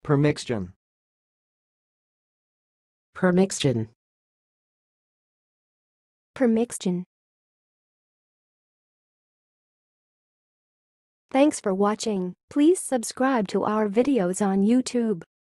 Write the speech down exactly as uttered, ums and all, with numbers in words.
permixtion, permixtion, permixtion. Thanks for watching. Please subscribe to our videos on YouTube.